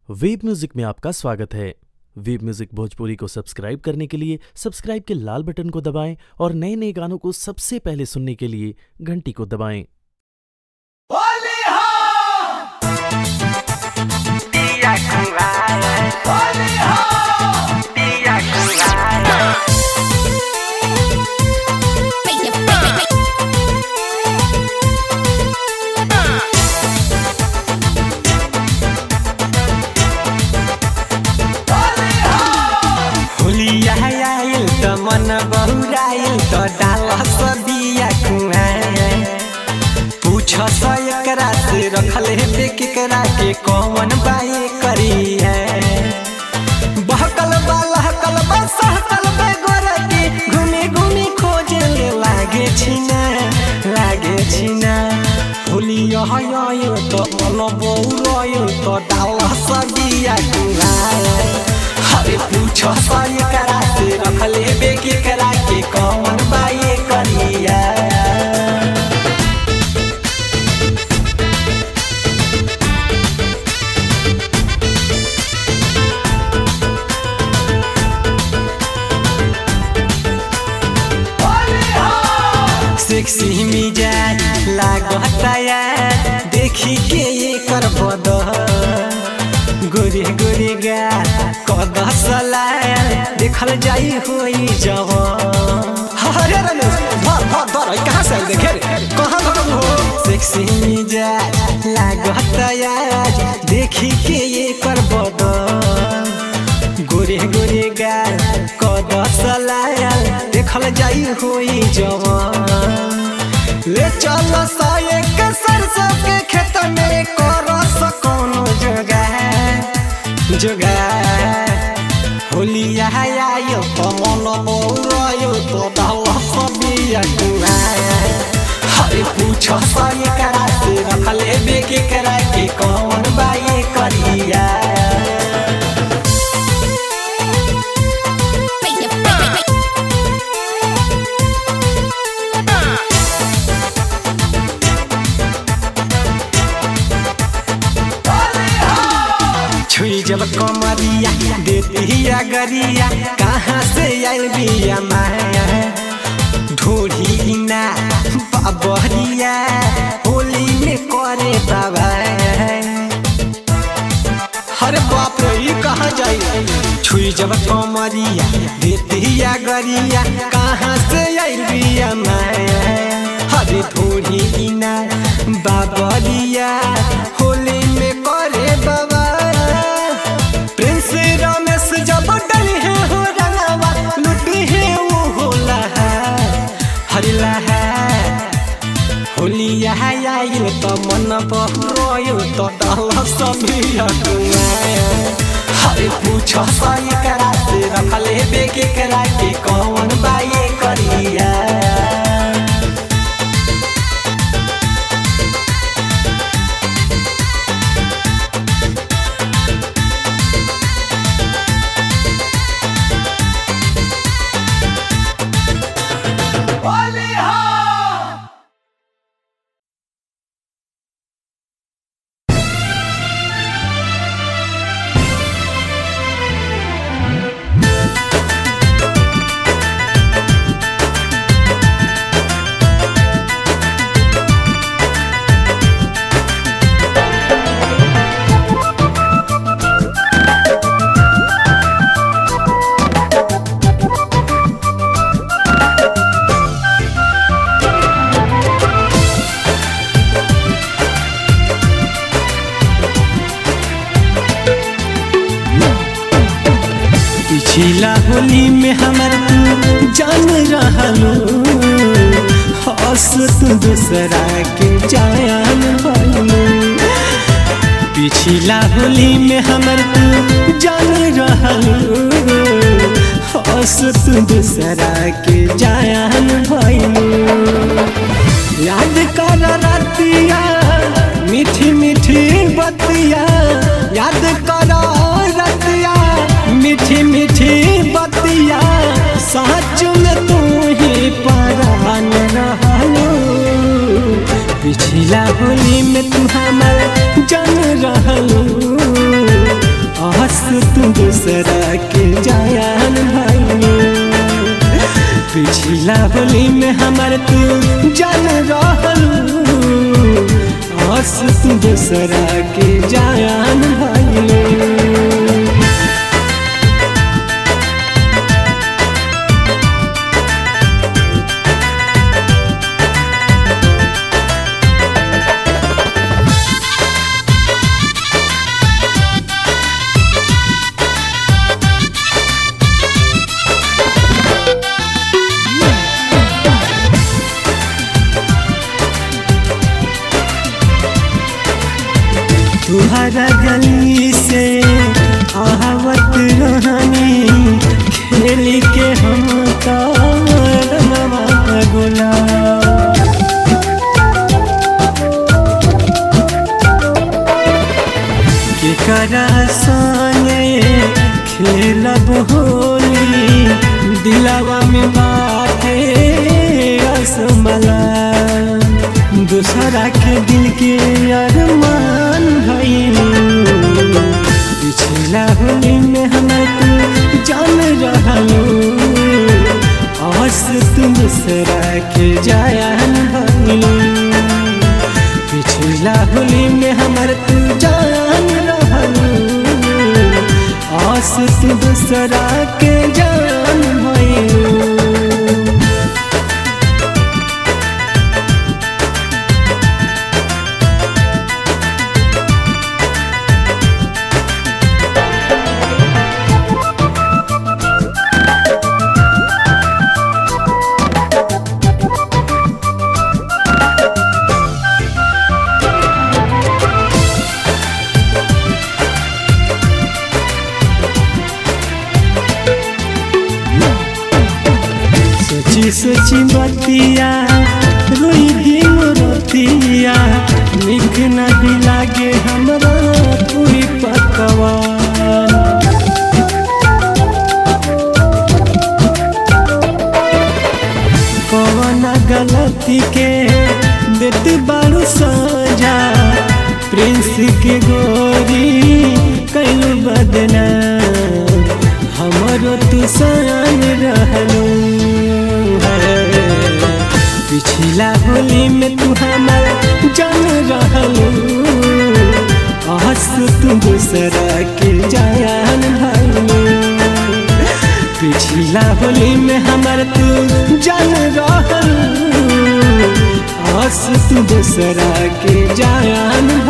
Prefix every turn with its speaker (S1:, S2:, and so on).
S1: Web music में आपका स्वागत है। वेब म्यूजिक भोजपुरी को सब्सक्राइब करने के लिए सब्सक्राइब के लाल बटन को दबाएं और नए नए गानों को सबसे पहले सुनने के लिए घंटी को दबाएं।
S2: मन बहुराइल तो डाल सबिया कुआं पूछ एकरा से रखले पे केकरा के कौन बाई करी है बहकल बलहकल बसहकल बेगोरती घूमी घूमी खोजे लागे छिना होलिया आयो तो मन बहुराइल तो डाल सबिया कुआं हरे पूछ एकरा से रखले बे केकरा के कौन बाई करिया सेक्सी मिजाज लागता यार देखी के एकर बदन गोरे गोरे गा कद सलाल देखल जाई होई जवान हरे रे धर कहां से देखे रे कहां खत्म हो सेक्सी मिजाज लागता यार देखी के एकर बदन गोरे गोरे गा कद सलाल देखल जाई होई जवान ले चल साये के सरसों के खेत में करस कोनो जगह होलिया आयो तो मन बहुराइल तो डाल सबिया कुआं हरे पूछ एकरा से रखले बे केकरा के कौन बाई करिया छुई जब कमरिया देती गरिया कहाँ से आयल बिया माया ढोरी ना बाबरिया होली में करे बाबा हरे बाप रे कहाँ जाई छुई जब कमरिया देती गरिया कहाँ से आयल बिया माया हरे ढोरी ना बाबरिया होली में करे बाबा जब डली है हो रंगावा लुटी है वो होला हरिला है होलिया आइल तो मन बहुराइल तो डाल सबिया कुआं हरे पूछ एकरा से रखले बे केकरा के कौन बाई करिया पिछला होली में हमर तू जान रहलू हंस तू दूसरा के जान भइलू पिछला होली में हमर तू जान रहलू हंस तू दूसरा के जान भइलू याद कर रतिया मीठी मीठी बतिया याद कर रतिया मीठी मीठी बतिया सच में तू ही परान रहलू पिछला होली में तू हमर जान रहलू में हमर तू जान रहलू आस तू दूसरा के जान भइलू। तुहरा गली से आहवत रहनी खेली के हम रंगवा गुलाल केकरा संगे खेलब होली दिलवा में बाटे रसमलाई दूसरा के दिल के अरमान भइलू। पिछला होली में हमें तू जान रहलू आस तू दूसरा के जान भइलू। पिछला होली में हमार तू जान रहलू आस तू दूसरा के जान भइलू। सोची सोची बतिया रोई दिन रोतिया निक नहीं लागे हमरा पूरी पकवान। कौन गलती के देत बारू सजा प्रिंस के गोरी कैलू बदनाम हमरो तू सान रहलू। पिछला होली में तू हमार जान रहलू आस तू दूसरा के जान भइलू। पिछला होली में हमार तू जान रहलू आस तू दूसरा के जान